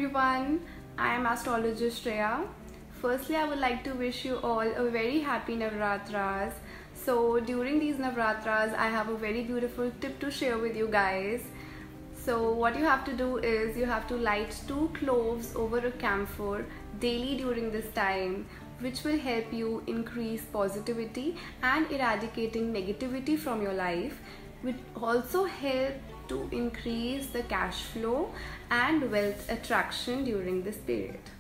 everyone, I am astrologist Shreya. Firstly, I would like to wish you all a very happy Navaratras. So during these Navaratras, I have a very beautiful tip to share with you guys. So what you have to do is you have to light 2 cloves over a camphor daily during this time, which will help you increase positivity and eradicating negativity from your life, which also help to increase the cash flow and wealth attraction during this period.